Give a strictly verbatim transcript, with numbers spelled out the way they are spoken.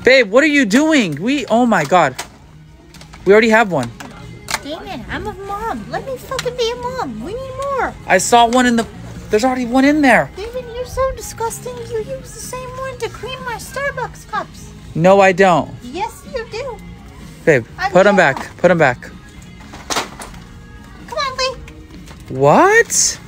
Babe, what are you doing? We, oh my God. We already have one. Damon, I'm a mom. Let me fucking be a mom. We need more. I saw one in the, there's already one in there. Damon, you're so disgusting. You use the same one to clean my Starbucks cups. No, I don't. Yes, you do. Babe, I put them know. back. Put them back. Come on, Lee. What?